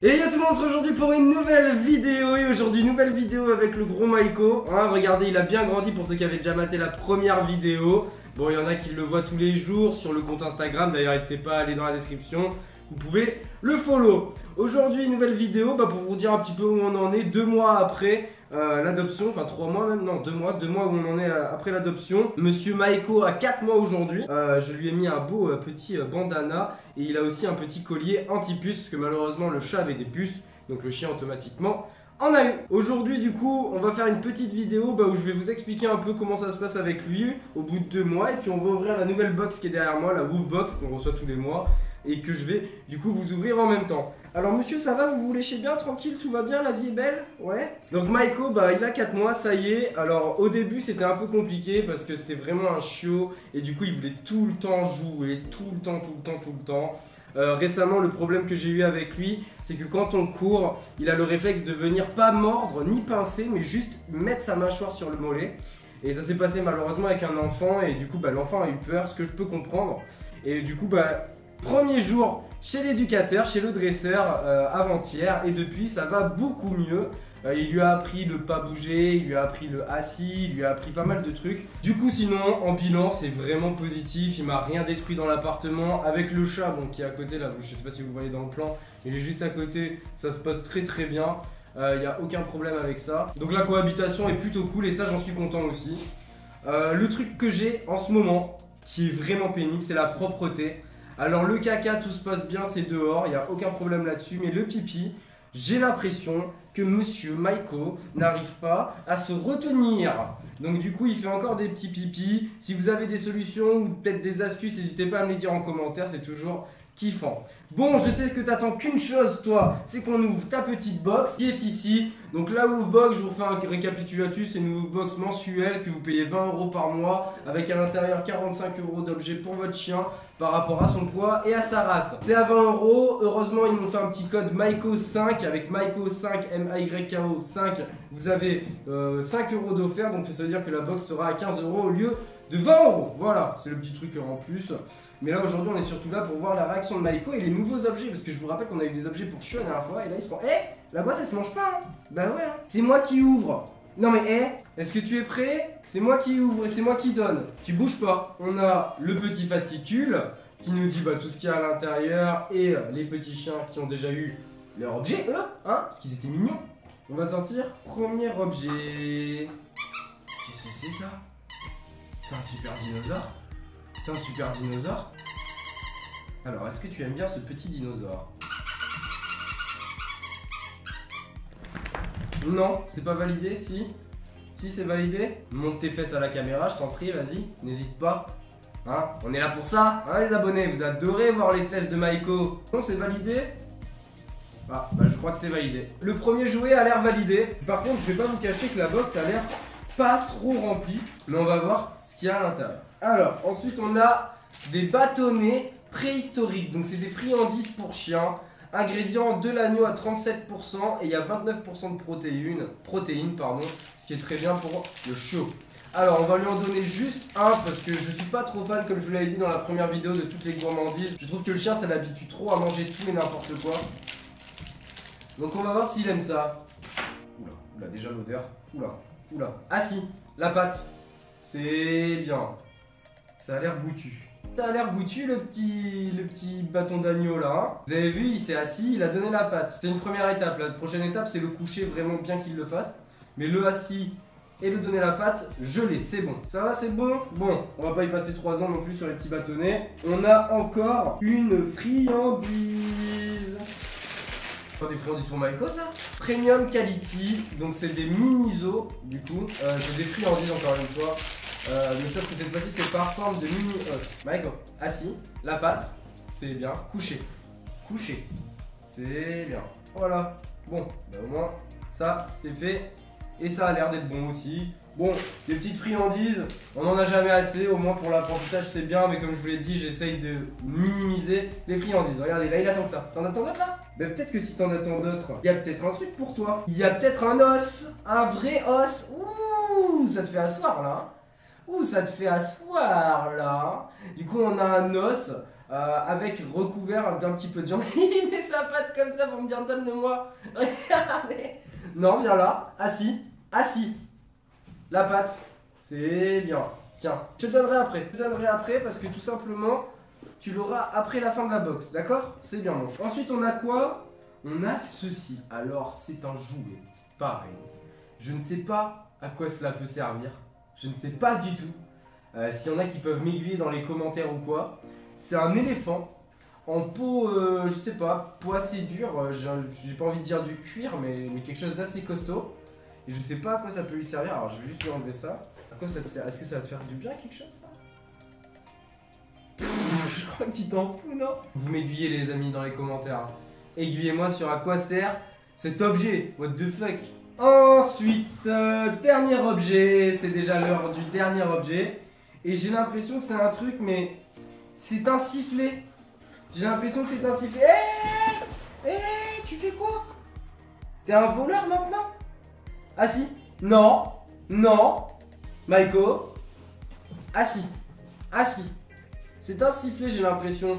Et yo tout le monde, on se retrouve aujourd'hui pour une nouvelle vidéo. Et aujourd'hui nouvelle vidéo avec le gros Maiko, hein, regardez, il a bien grandi pour ceux qui avaient déjà maté la première vidéo. Bon, il y en a qui le voient tous les jours sur le compte Instagram. D'ailleurs n'hésitez pas à aller dans la description, vous pouvez le follow. Aujourd'hui nouvelle vidéo pour vous dire un petit peu où on en est 2 mois après l'adoption, enfin 3 mois même, non 2 mois où on en est après l'adoption. Monsieur Maiko a 4 mois aujourd'hui, je lui ai mis un beau petit bandana et il a aussi un petit collier anti-puce parce que malheureusement le chat avait des puces, donc le chien automatiquement en a eu. Aujourd'hui du coup on va faire une petite vidéo où je vais vous expliquer un peu comment ça se passe avec lui au bout de 2 mois et puis on va ouvrir la nouvelle box qui est derrière moi, la Woof Box qu'on reçoit tous les mois et que je vais du coup vous ouvrir en même temps. Alors monsieur, ça va, vous vous léchez bien, tranquille, tout va bien, la vie est belle? Ouais. Donc Maiko, il a 4 mois, ça y est. Alors au début c'était un peu compliqué parce que c'était vraiment un chiot et du coup il voulait tout le temps jouer, tout le temps. Récemment le problème que j'ai eu avec lui, c'est que quand on court, il a le réflexe de venir pas mordre ni pincer, mais juste mettre sa mâchoire sur le mollet. Et ça s'est passé malheureusement avec un enfant et du coup l'enfant a eu peur, ce que je peux comprendre. Et du coup premier jour chez l'éducateur, chez le dresseur avant-hier et depuis ça va beaucoup mieux. Il lui a appris de pas bouger, il lui a appris le assis, il lui a appris pas mal de trucs. Du coup sinon en bilan c'est vraiment positif, il m'a rien détruit dans l'appartement. Avec le chat qui est à côté là, je sais pas si vous voyez dans le plan, il est juste à côté, ça se passe très bien. Il n'y a aucun problème avec ça. Donc la cohabitation est plutôt cool et ça j'en suis content aussi. Le truc que j'ai en ce moment qui est vraiment pénible, c'est la propreté. Alors le caca tout se passe bien, c'est dehors, il n'y a aucun problème là-dessus, mais le pipi, j'ai l'impression que monsieur Maiko n'arrive pas à se retenir. Donc du coup il fait encore des petits pipis. Si vous avez des solutions ou peut-être des astuces, n'hésitez pas à me les dire en commentaire, c'est toujours kiffant. Bon, je sais que t'attends qu'une chose toi, c'est qu'on ouvre ta petite box qui est ici. Donc la Woof Box, je vous refais un récapitulatif, c'est une Woof Box mensuelle que vous payez 20 € par mois avec à l'intérieur 45 € d'objets pour votre chien par rapport à son poids et à sa race. C'est à 20 €, heureusement ils m'ont fait un petit code Maiko5 avec Maiko5, M-A-Y-K-O 5, vous avez 5 € d'offert, donc ça veut dire que la box sera à 15 € au lieu de 20 €. Voilà, c'est le petit truc en plus. Mais là aujourd'hui on est surtout là pour voir la réaction de Maiko et les nouveaux objets. Parce que je vous rappelle qu'on a eu des objets pour chiot la dernière fois. Et là ils se font la boîte elle se mange pas hein. Bah ouais hein. C'est moi qui ouvre. Non mais est-ce que tu es prêt? C'est moi qui ouvre et c'est moi qui donne. Tu bouges pas. On a le petit fascicule qui nous dit tout ce qu'il y a à l'intérieur. Et les petits chiens qui ont déjà eu leur objet eux hein, parce qu'ils étaient mignons. On va sortir premier objet. Qu'est-ce que c'est ça? C'est un super dinosaure? C'est un super dinosaure? Alors, est-ce que tu aimes bien ce petit dinosaure? Non, c'est pas validé, si? Si, c'est validé? Monte tes fesses à la caméra, je t'en prie, vas-y, n'hésite pas. Hein? On est là pour ça, hein les abonnés? Vous adorez voir les fesses de Maiko. Non, c'est validé? Ah, je crois que c'est validé. Le premier jouet a l'air validé. Par contre, je vais pas vous cacher que la box a l'air pas trop remplie. Mais on va voir ce qu'il y a à l'intérieur. Alors, ensuite on a des bâtonnets préhistoriques. Donc c'est des friandises pour chiens. Ingrédients de l'agneau à 37% et il y a 29% de protéines, ce qui est très bien pour le chiot. Alors on va lui en donner juste un parce que je suis pas trop fan, comme je vous l'avais dit dans la première vidéo, de toutes les gourmandises. Je trouve que le chien ça l'habitue trop à manger tout et n'importe quoi. Donc on va voir s'il aime ça. Oula, déjà l'odeur. Oula. Ah si, la pâte. C'est bien. Ça a l'air goûtu. Ça a l'air goûtu le petit bâton d'agneau là. Hein. Vous avez vu, il s'est assis, il a donné la pâte. C'est une première étape. La prochaine étape, c'est le coucher, vraiment bien qu'il le fasse. Mais le assis et le donner la pâte, je l'ai, c'est bon. Ça va, c'est bon? Bon, on va pas y passer 3 ans non plus sur les petits bâtonnets. On a encore une friandise. Des friandises pour Maiko ça? Premium Quality, donc c'est des mini-os du coup, c'est des friandises encore une fois, mais sauf que cette fois-ci c'est par forme de mini-os. Maiko, assis, la pâte, c'est bien, couché, c'est bien, voilà, bon, au moins ça c'est fait, et ça a l'air d'être bon aussi. Bon, des petites friandises, on n'en a jamais assez, au moins pour l'apprentissage c'est bien, mais comme je vous l'ai dit, j'essaye de minimiser les friandises. Regardez, là il attend que ça. T'en attends d'autres là? Ben peut-être que si t'en attends d'autres, il y a peut-être un truc pour toi. Il y a peut-être un os, un vrai os. Ouh, ça te fait asseoir là. Ouh, ça te fait asseoir là. Du coup, on a un os avec recouvert d'un petit peu de viande. Il met sa patte comme ça pour me dire donne-le-moi. Regardez. Non, viens là, assis, assis. La patte, c'est bien. Tiens, je te donnerai après. Je te donnerai après parce que tout simplement, tu l'auras après la fin de la boxe, d'accord? C'est bien mon chat. Ensuite, on a quoi? On a ceci. Alors, c'est un jouet. Pareil. Je ne sais pas à quoi cela peut servir. Je ne sais pas du tout. S'il y en a qui peuvent m'aiguiller dans les commentaires ou quoi. C'est un éléphant en peau, je sais pas, peau assez dure. J'ai pas envie de dire du cuir, mais quelque chose d'assez costaud. Et je sais pas à quoi ça peut lui servir. Alors, je vais juste lui enlever ça. À quoi ça te sert? Est-ce que ça va te faire du bien quelque chose ça? Je crois que tu t'en fous, non? Vous m'aiguillez les amis dans les commentaires. Aiguillez-moi sur à quoi sert cet objet. What the fuck? Ensuite, dernier objet. C'est déjà l'heure du dernier objet. Et j'ai l'impression que c'est un truc, mais c'est un sifflet. J'ai l'impression que c'est un sifflet. Hé, tu fais quoi? T'es un voleur maintenant? Ah si? Non. Non. Maïko. Assis. Assis. C'est un sifflet, j'ai l'impression.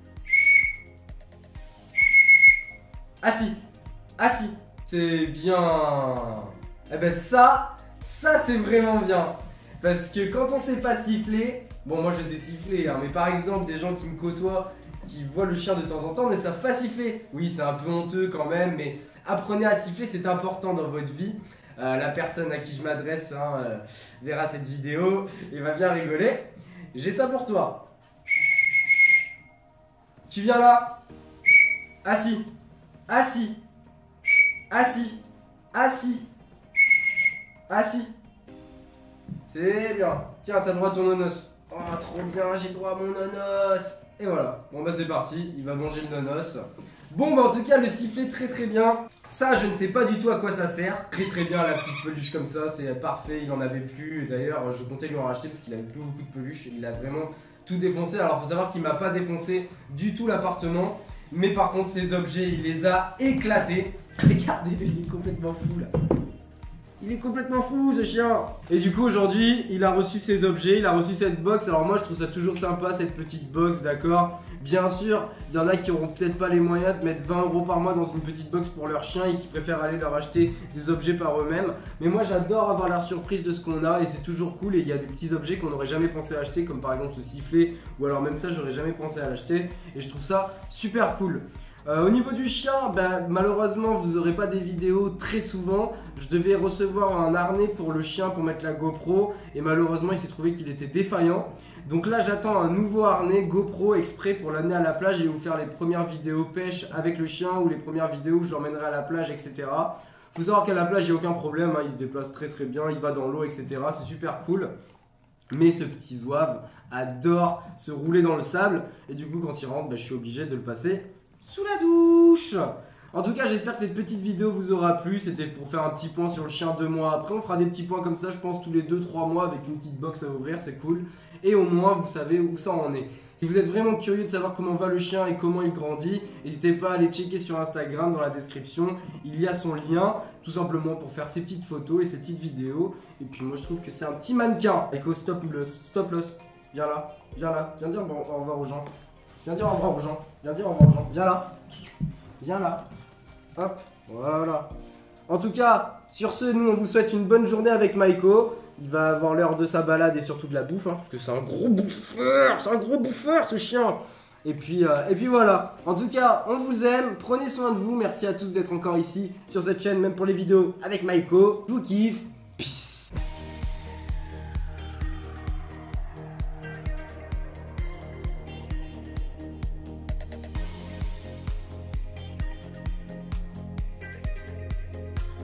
Assis. Assis. C'est bien. Eh ben ça c'est vraiment bien. Parce que quand on sait pas siffler, bon moi je sais siffler, hein, mais par exemple des gens qui me côtoient, qui voient le chien de temps en temps ne savent pas siffler. Oui, c'est un peu honteux quand même, mais apprenez à siffler, c'est important dans votre vie. La personne à qui je m'adresse verra cette vidéo et va bien rigoler. J'ai ça pour toi. Tu viens là. Assis. Assis. Assis. Assis. Assis. C'est bien. Tiens, t'as le droit à ton nonos. Oh, trop bien, j'ai le droit à mon nonos. Et voilà. Bon bah c'est parti, il va manger le nonos. Bon bah en tout cas le sifflet très bien. Ça je ne sais pas du tout à quoi ça sert. Très bien la petite peluche comme ça, c'est parfait, il en avait plus. D'ailleurs je comptais lui en racheter parce qu'il avait plus beaucoup de peluches. Il a vraiment tout défoncé. Alors faut savoir qu'il m'a pas défoncé du tout l'appartement. Mais par contre ces objets il les a éclatés. Regardez-le, il est complètement fou là. Il est complètement fou ce chien. Et du coup aujourd'hui il a reçu ces objets, il a reçu cette box. Alors moi je trouve ça toujours sympa cette petite box, d'accord. Bien sûr il y en a qui auront peut-être pas les moyens de mettre 20 € par mois dans une petite box pour leur chien et qui préfèrent aller leur acheter des objets par eux-mêmes. Mais moi j'adore avoir la surprise de ce qu'on a et c'est toujours cool. Et il y a des petits objets qu'on n'aurait jamais pensé à acheter, comme par exemple ce sifflet, ou alors même ça j'aurais jamais pensé à l'acheter. Et je trouve ça super cool. Au niveau du chien, malheureusement vous n'aurez pas des vidéos très souvent. Je devais recevoir un harnais pour le chien pour mettre la GoPro et malheureusement il s'est trouvé qu'il était défaillant. Donc là j'attends un nouveau harnais GoPro exprès pour l'amener à la plage et vous faire les premières vidéos pêche avec le chien ou les premières vidéos où je l'emmènerai à la plage, etc. Faut savoir qu'à la plage il n'y a aucun problème, hein, il se déplace très bien, il va dans l'eau, etc. C'est super cool. Mais ce petit zouave adore se rouler dans le sable et du coup quand il rentre, je suis obligé de le passer sous la douche. En tout cas j'espère que cette petite vidéo vous aura plu. C'était pour faire un petit point sur le chien 2 mois après. On fera des petits points comme ça je pense tous les 2-3 mois avec une petite box à ouvrir, c'est cool. Et au moins vous savez où ça en est. Si vous êtes vraiment curieux de savoir comment va le chien et comment il grandit, n'hésitez pas à aller checker sur Instagram dans la description. Il y a son lien tout simplement pour faire ses petites photos et ses petites vidéos. Et puis moi je trouve que c'est un petit mannequin. Echo stop loss. Viens là, viens dire au revoir aux gens. Viens dire au revoir aux gens. Viens dire au revoir aux gens. Viens là. Viens là. Hop. Voilà. En tout cas, sur ce, nous on vous souhaite une bonne journée avec Maïko. Il va avoir l'heure de sa balade et surtout de la bouffe. Parce que c'est un gros bouffeur. C'est un gros bouffeur ce chien. Et puis voilà. En tout cas, on vous aime. Prenez soin de vous. Merci à tous d'être encore ici sur cette chaîne, même pour les vidéos avec Maïko. Je vous kiffe.